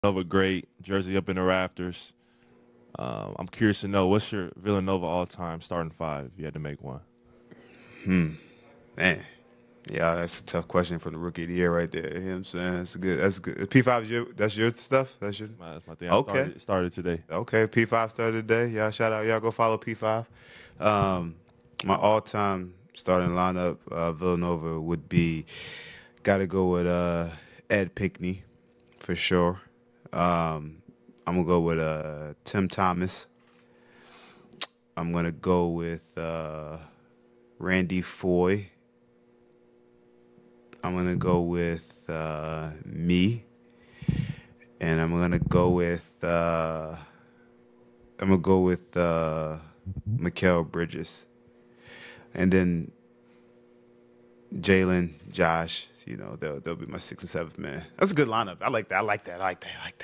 Villanova great, jersey up in the rafters. I'm curious to know what's your Villanova all-time starting five if you had to make one. Man. Yeah, that's a tough question from the rookie of the year right there. You know what I'm saying? That's good. That's good. P5 is that's your stuff? That's your That's my thing. I Okay. started today. Okay. P5 started today. Y'all shout out. Y'all go follow P5. Um, my all-time starting lineup, Villanova would be gotta go with Ed Pinckney for sure. I'm gonna go with Tim Thomas. I'm gonna go with Randy Foy. I'm gonna go with me, and I'm gonna go with Mikael Bridges, and then Jalen, Josh. You know, they'll be my sixth and seventh man. That's a good lineup. I like that. I like that. I like that. I like that.